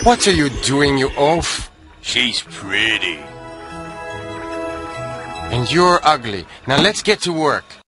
What are you doing, you oaf? She's pretty. And you're ugly. Now let's get to work.